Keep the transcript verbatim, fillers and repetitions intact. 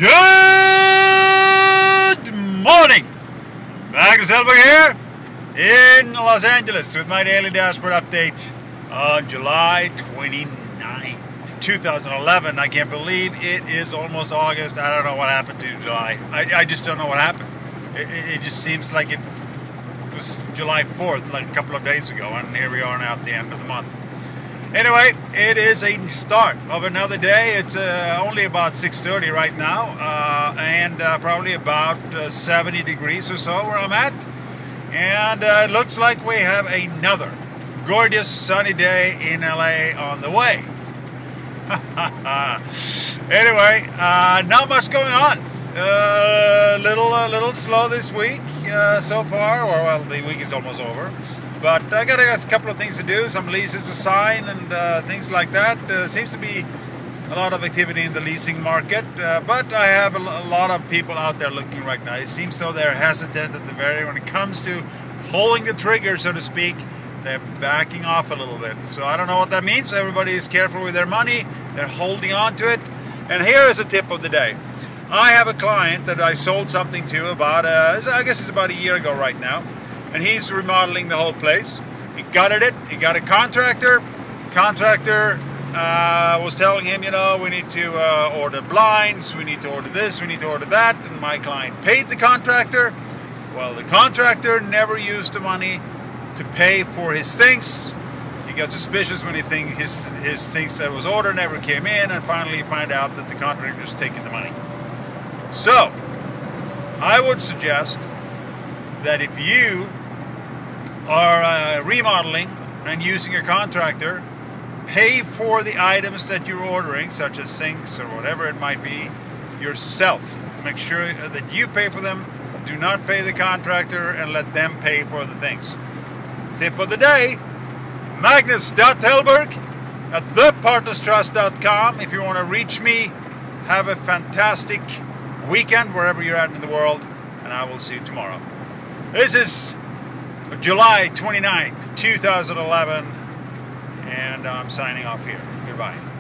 Good morning! Magnus Hellberg here in Los Angeles with my daily dashboard update on July twenty-ninth, two thousand eleven. I can't believe it is almost August. I don't know what happened to July. I, I just don't know what happened. It, it just seems like it was July fourth, like a couple of days ago, and here we are now at the end of the month. Anyway, it is a start of another day. It's uh, only about six thirty right now, uh, and uh, probably about uh, seventy degrees or so where I'm at. And uh, it looks like we have another gorgeous sunny day in L A on the way. Anyway, uh, not much going on. A uh, little, uh, little slow this week uh, so far, or well, the week is almost over. But I got a couple of things to do, some leases to sign and uh, things like that. Uh, seems to be a lot of activity in the leasing market, uh, but I have a, a lot of people out there looking right now. It seems though they're hesitant at the very, when it comes to pulling the trigger, so to speak, they're backing off a little bit. So I don't know what that means. Everybody is careful with their money. They're holding on to it. And here is a tip of the day. I have a client that I sold something to about, uh, I guess it's about a year ago right now. And he's remodeling the whole place. He gutted it. He got a contractor. Contractor uh, was telling him, you know, we need to uh, order blinds. We need to order this. We need to order that. And my client paid the contractor. Well, the contractor never used the money to pay for his things. He got suspicious when he think his his things that was ordered never came in, and finally find out that the contractor's taking the money. So, I would suggest that if you are uh, remodeling and using a contractor, pay for the items that you're ordering, such as sinks or whatever it might be, yourself. Make sure that you pay for them. Do not pay the contractor and let them pay for the things. Tip of the day, Magnus Hellberg at the partners trust dot com. If you want to reach me, have a fantastic weekend wherever you're at in the world, and I will see you tomorrow. This is July twenty-ninth, two thousand eleven, and I'm signing off here. Goodbye.